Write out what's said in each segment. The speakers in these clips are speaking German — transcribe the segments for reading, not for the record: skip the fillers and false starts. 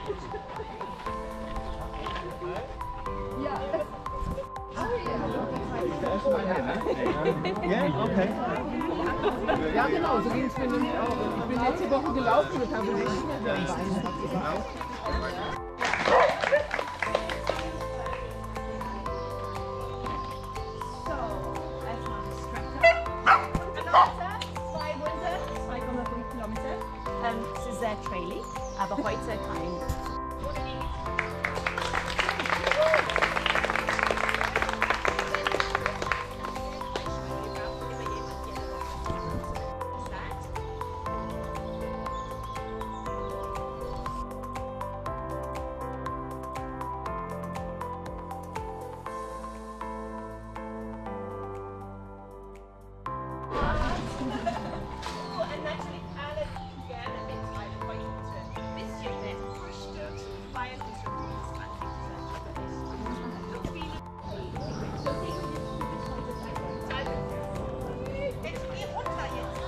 Ja, okay. Ja, genau, so ging es mir nämlich auch. Ich bin letzte Woche gelaufen und habe nicht mehr am Bein. Zwei Hunde, 2,5 Kilometer. Es ist sehr trailig, aber heute kein. Und natürlich alle gerne mit meinem heute ein bisschen mehr Frühstück, weil es schon 20%. Jetzt geh runter jetzt.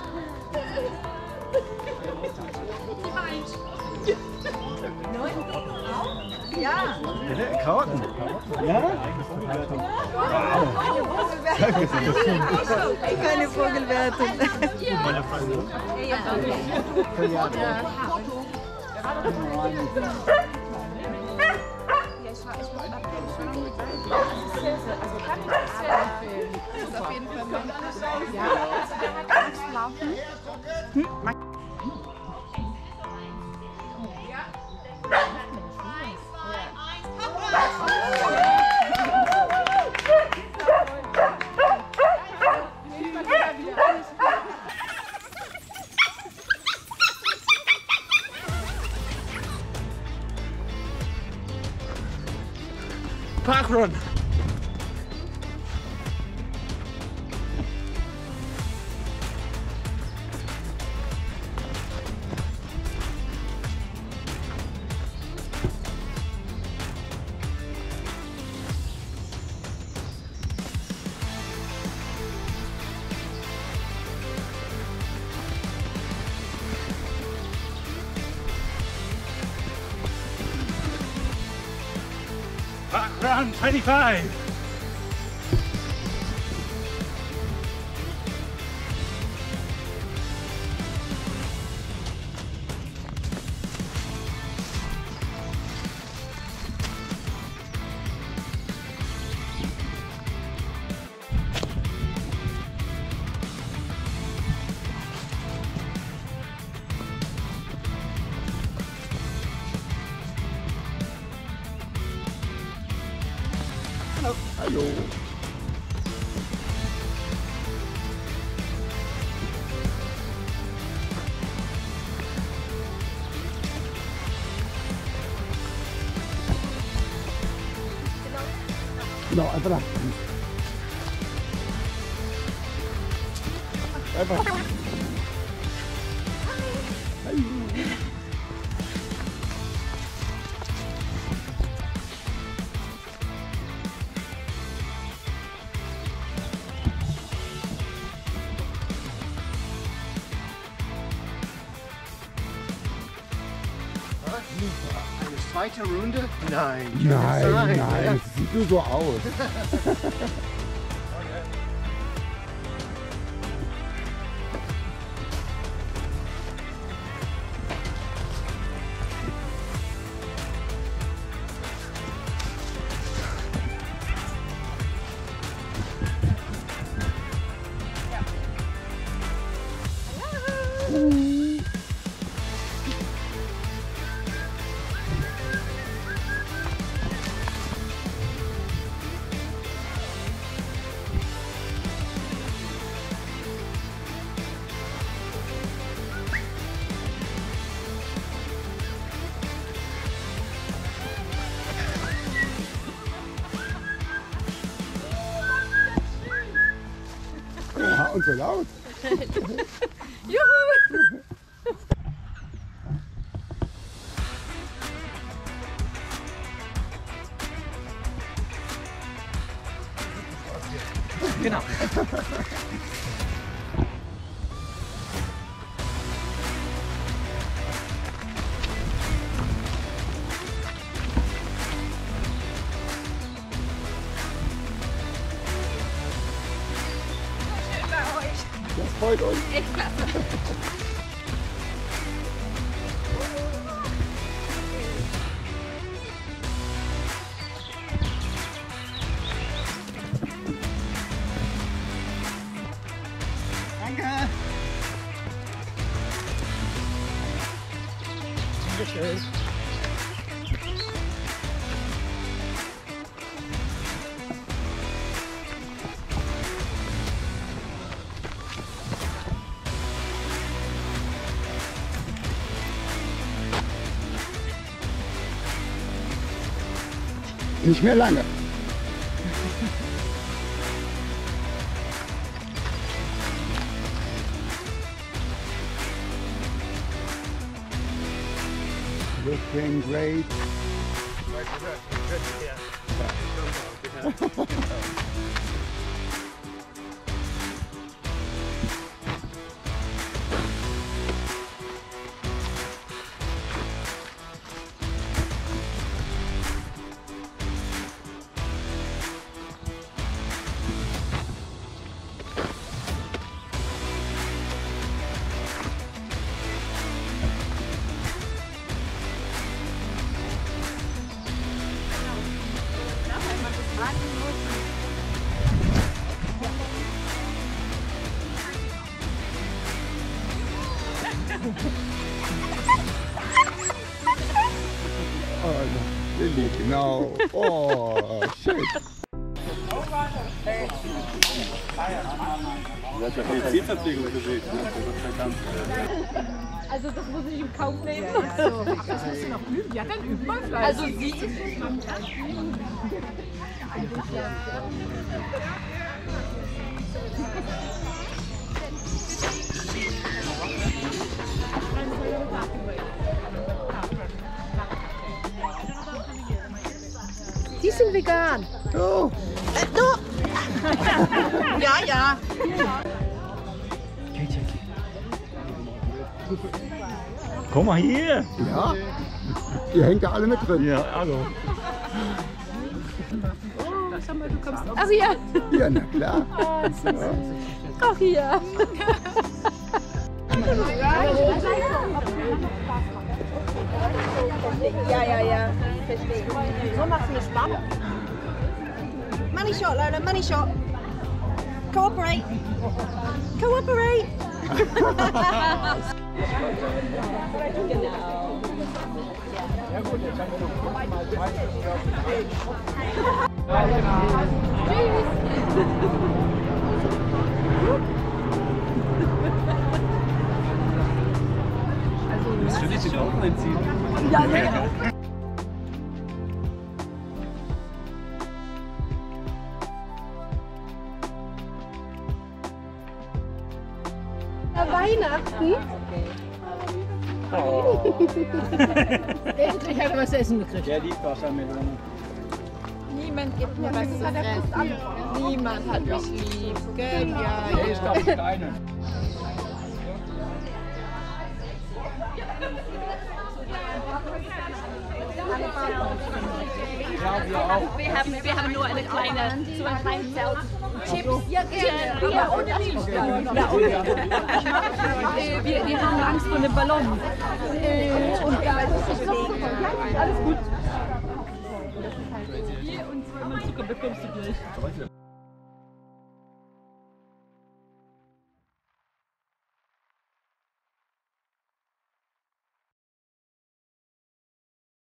Die weint. Ja. Karotten. Ja? Keine Vogelwertung. Meine Freundin. Ja. Das ist auf jeden Fall mein Parkrun. Parkrun 25. Hallo. Genau, einfach da. Einfach. Hallo. Eine zweite Runde? Nein. Nein, nein, es sieht nur so aus. Ja, und so laut. Juhu! Genau. freut uns. Echt klasse. Danke. Dankeschön. Nicht mehr lange. Looking great. Oh, Lilly, genau. Oh, schön. Du hast ja viel Zielverpflegung gesehen. Also das muss ich in Kauf nehmen. Das musst du noch üben. Ja, dann üben wir vielleicht. Also sie. Die sind vegan. Oh. Ja, ja. Komm mal hier! Ja, ihr hängt ja alle mit drin. Ja, hallo. Ach ja. Ja, na klar. Auch hier. Ja. Verstehe. So machst du eine Spanne. Money shot, Lola, money shot. Cooperate. Cooperate. Genau. Du musst schon nicht den Augen einziehen. Ja. Weihnachten. Endlich hat er was zu essen gekriegt. Der liebt Wassermelone. Niemand gibt mir was zu fressen. Niemand hat mich lieb. Gell? Ja. Der ist doch kleine. Wir haben nur eine kleine, so ein kleines Zelt. Chips, ja gerne. Ja, ohne Milch. Wir haben Angst vor dem Ballon. Und ja, alles gut. Hier und zweimal Zucker bekommst du gleich.